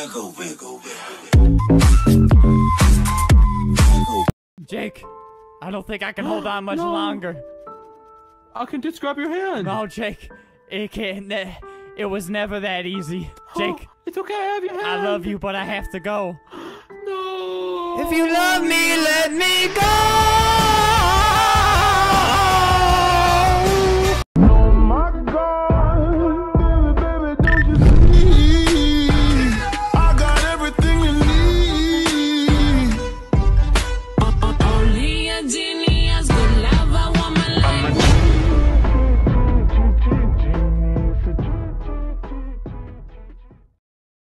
Wiggle, wiggle, wiggle. Jake, I don't think I can hold on much longer. I can just grab your hand. No, Jake, it can't. It was never that easy. Jake, it's okay, I have your hand. I love you, but I have to go. No. If you love me, let me go.